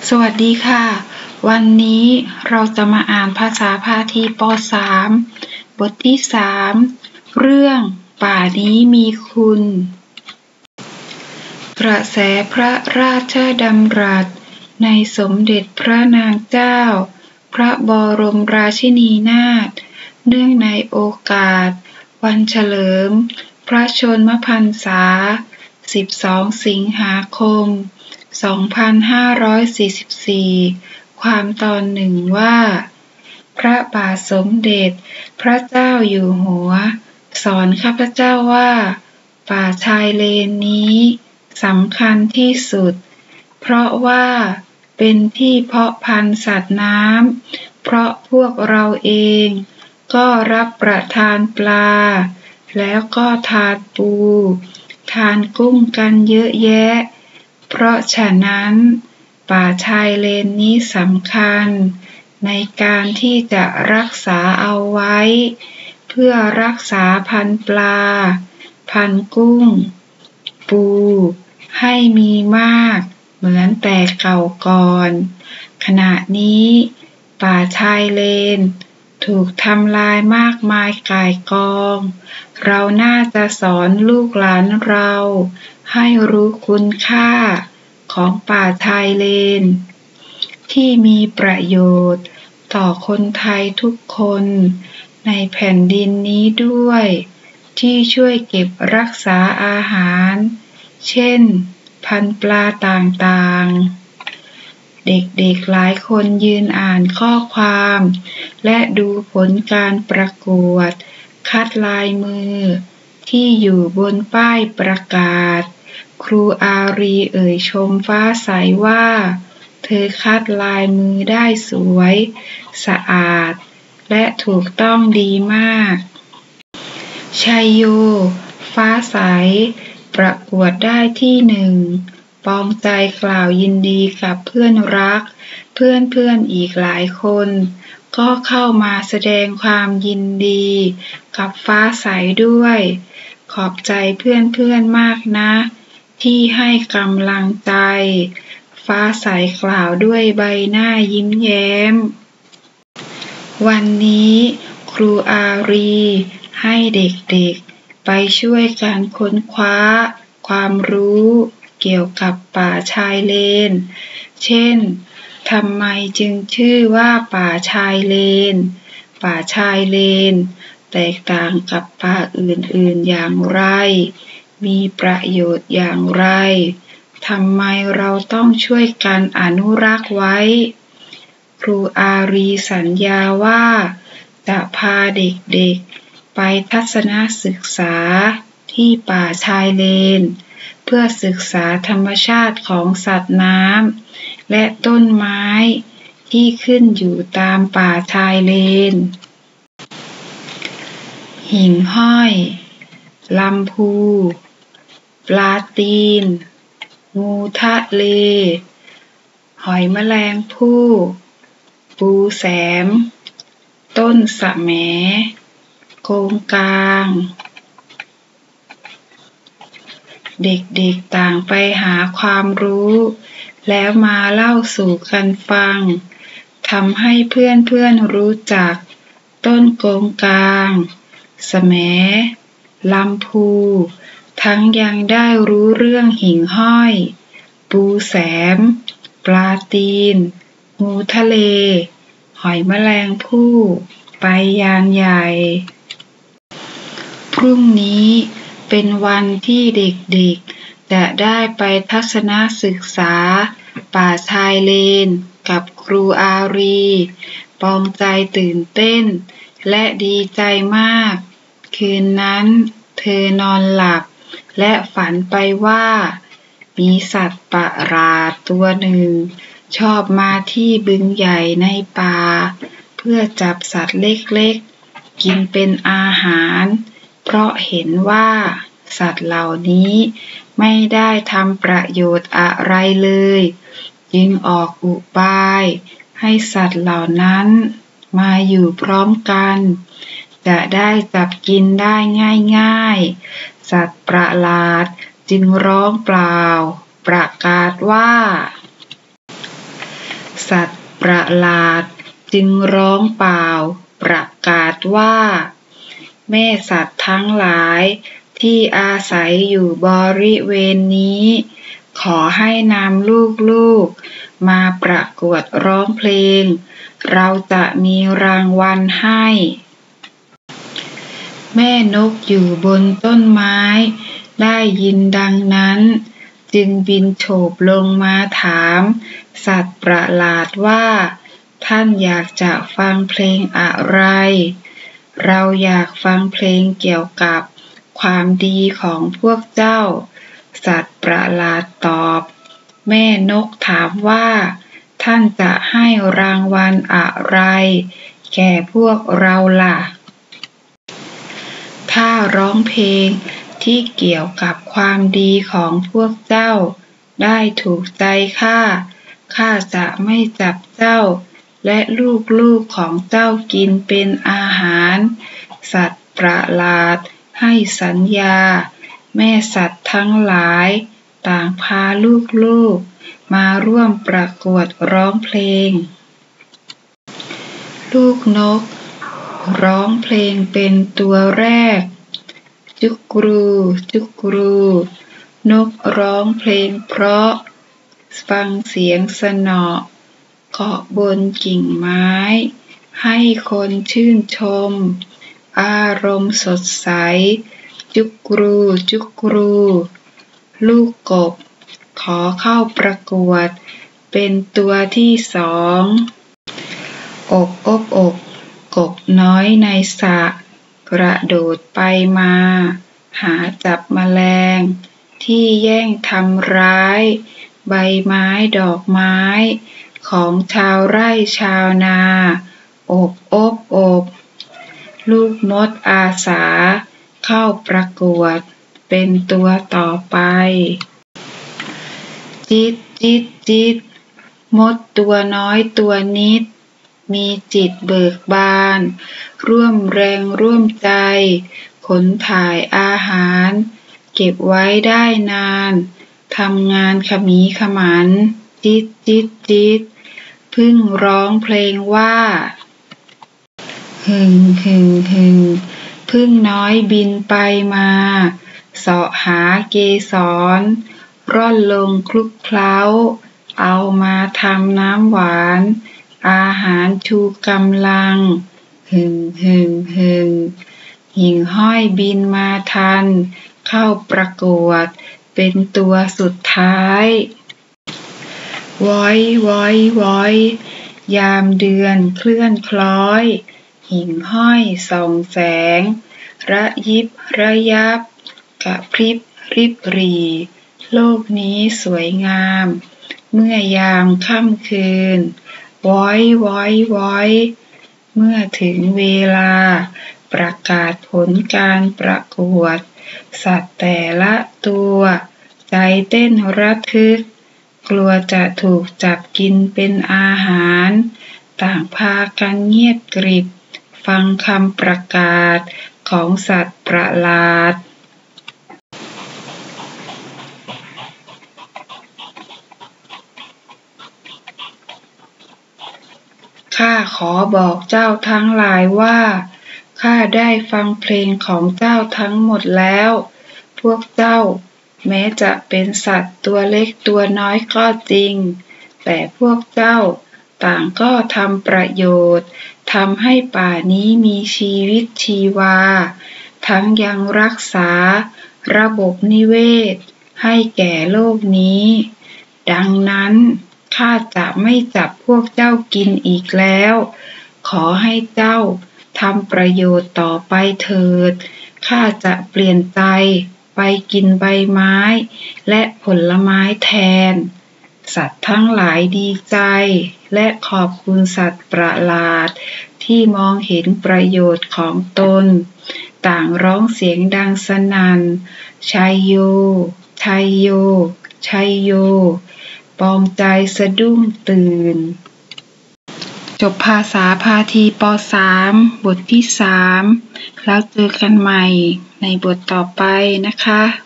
สวัสดีค่ะวันนี้เราจะมาอ่านภาษาพาทีป.3 บทที่3เรื่องป่านี้มีคุณกระแสพระราชดำรัสในสมเด็จพระนางเจ้าพระบรมราชินีนาถเนื่องในโอกาสวันเฉลิมพระชนมพรรษา12 สิงหาคม 2544 ความตอนหนึ่งว่าพระบาทสมเด็จพระเจ้าอยู่หัวสอนข้าพเจ้าว่าป่าชายเลนนี้สำคัญที่สุดเพราะว่าเป็นที่เพาะพันธุ์สัตว์น้ำเพราะพวกเราเองก็รับประทานปลาแล้วก็ทานปูทานกุ้งกันเยอะแยะเพราะฉะนั้นป่าชายเลนนี้สำคัญในการที่จะรักษาเอาไว้เพื่อรักษาพันธุ์ปลาพันธุ์กุ้งปูให้มีมากเหมือนแต่เก่าก่อนขณะนี้ป่าชายเลนถูกทำลายมากมายก่ายกองเราน่าจะสอนลูกหลานเราให้รู้คุณค่าของป่าชายเลนที่มีประโยชน์ต่อคนไทยทุกคนในแผ่นดินนี้ด้วยที่ช่วยเก็บรักษาอาหารเช่นพันธุ์ปลาต่างๆเด็กๆหลายคนยืนอ่านข้อความและดูผลการประกวดคัดลายมือที่อยู่บนป้ายประกาศครูอารีเอ่ยชมฟ้าใสว่าเธอคัดลายมือได้สวยสะอาดและถูกต้องดีมากชัยโยฟ้าใสประกวดได้ที่1ปองใจกล่าวยินดีกับเพื่อนรักเพื่อนอีกหลายคนก็เข้ามาแสดงความยินดีกับฟ้าใสด้วยขอบใจเพื่อนมากนะที่ให้กำลังใจฟ้าใสกล่าวด้วยใบหน้ายิ้มแย้มวันนี้ครูอารีให้เด็กๆไปช่วยกันค้นคว้าความรู้เกี่ยวกับป่าชายเลนเช่นทำไมจึงชื่อว่าป่าชายเลนป่าชายเลนแตกต่างกับป่าอื่นๆอย่างไรมีประโยชน์อย่างไรทำไมเราต้องช่วยกันอนุรักษ์ไว้ครูอารีสัญญาว่าจะพาเด็กๆไปทัศนศึกษาที่ป่าชายเลนเพื่อศึกษาธรรมชาติของสัตว์น้ำและต้นไม้ที่ขึ้นอยู่ตามป่าชายเลนหิ่งห้อยลำพูปลาตีนงูทะเลหอยแมลงภู่ปูแสมต้นสะแหมโกงกางเด็กๆต่างไปหาความรู้แล้วมาเล่าสู่กันฟังทำให้เพื่อนรู้จักต้นโกงกางสะแหมลำพูทั้งยังได้รู้เรื่องหิ่งห้อยปูแสมปลาตีนงูทะเลหอยแมลงภู่ไปยานใหญ่พรุ่งนี้เป็นวันที่เด็กๆจะได้ไปทัศนศึกษาป่าชายเลนกับครูอารีปองใจตื่นเต้นและดีใจมากคืนนั้นเธอนอนหลับและฝันไปว่ามีสัตว์ประหลาดตัวหนึ่งชอบมาที่บึงใหญ่ในป่าเพื่อจับสัตว์เล็กๆกินเป็นอาหารเพราะเห็นว่าสัตว์เหล่านี้ไม่ได้ทำประโยชน์อะไรเลยจึงออกอุบายให้สัตว์เหล่านั้นมาอยู่พร้อมกันจะได้จับกินได้ง่ายๆสัตว์ประหลาดจึงร้องเปล่าประกาศว่าสัตว์ประหลาดจึงร้องเปล่าประกาศว่าแม่สัตว์ทั้งหลายที่อาศัยอยู่บริเวณนี้ขอให้นำลูกๆมาประกวดร้องเพลงเราจะมีรางวัลให้แม่นกอยู่บนต้นไม้ได้ยินดังนั้นจึงบินโฉบลงมาถามสัตว์ประหลาดว่าท่านอยากจะฟังเพลงอะไรเราอยากฟังเพลงเกี่ยวกับความดีของพวกเจ้าสัตว์ประหลาดตอบแม่นกถามว่าท่านจะให้รางวัลอะไรแก่พวกเราล่ะถ้าร้องเพลงที่เกี่ยวกับความดีของพวกเจ้าได้ถูกใจข้าจะไม่จับเจ้าและลูกๆของเจ้ากินเป็นอาหารสัตว์ประหลาดให้สัญญาแม่สัตว์ทั้งหลายต่างพาลูกๆมาร่วมประกวดร้องเพลงลูกนกร้องเพลงเป็นตัวแรกจุกรูจุกรูนกร้องเพลงเพราะฟังเสียงสนอเกาะบนกิ่งไม้ให้คนชื่นชมอารมณ์สดใสจุกรูจุกรูลูกกบขอเข้าประกวดเป็นตัวที่สองอกกบน้อยในสระกระโดดไปมาหาจับแมลงที่แย่งทำร้ายใบไม้ดอกไม้ของชาวไร่ชาวนาอบลูกมดอาสาเข้าประกวดเป็นตัวต่อไปจิตมดตัวน้อยตัวนิดมีจิตเบิกบานร่วมแรงร่วมใจขนถ่ายอาหารเก็บไว้ได้นานทำงานขมีขมันจิตพึ่งร้องเพลงว่าหึ่งพึ่งน้อยบินไปมาเสาะหาเกสรร่อนลงคลุกเคล้าเอามาทำน้ำหวานอาหารชูกำลังหึ่งหิ่งห้อยบินมาทันเข้าประกวดเป็นตัวสุดท้ายว้อยยามเดือนเคลื่อนคล้อยหิ่งห้อยส่องแสงระยิบระยับกระพริบริบหรี่โลกนี้สวยงามเมื่อยามค่ำคืนว้อยเมื่อถึงเวลาประกาศผลการประกวดสัตว์แต่ละตัวใจเต้นระทึกกลัวจะถูกจับกินเป็นอาหารต่างพากันเงียบกริบฟังคำประกาศของสัตว์ประหลาดข้าขอบอกเจ้าทั้งหลายว่าข้าได้ฟังเพลงของเจ้าทั้งหมดแล้วพวกเจ้าแม้จะเป็นสัตว์ตัวเล็กตัวน้อยก็จริงแต่พวกเจ้าต่างก็ทำประโยชน์ทำให้ป่านี้มีชีวิตชีวาทั้งยังรักษาระบบนิเวศให้แก่โลกนี้ดังนั้นข้าจะไม่จับพวกเจ้ากินอีกแล้วขอให้เจ้าทำประโยชน์ต่อไปเถิดข้าจะเปลี่ยนใจไปกินใบไม้และผลไม้แทนสัตว์ทั้งหลายดีใจและขอบคุณสัตว์ประหลาดที่มองเห็นประโยชน์ของตนต่างร้องเสียงดังสนั่นชัยโยปลอมใจสะดุ้งตื่นจบภาษาพาทีป.3 บทที่ 3แล้วเจอกันใหม่ในบทต่อไปนะคะ